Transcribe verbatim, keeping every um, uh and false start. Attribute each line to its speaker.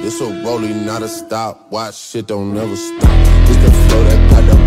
Speaker 1: This a rolling, not a stop. Watch shit don't never stop. This the flow that got the